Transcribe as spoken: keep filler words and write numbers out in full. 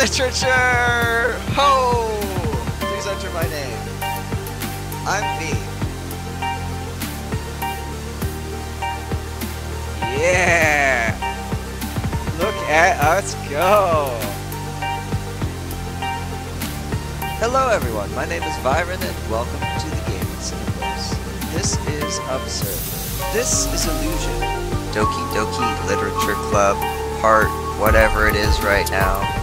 Literature! Ho! Please enter my name. I'm V. Yeah! Look at us go! Hello everyone, my name is Vieryon and welcome to the Game Cinaflix. This is Absurd. This is Illusion. Doki Doki Literature Club, part whatever it is right now.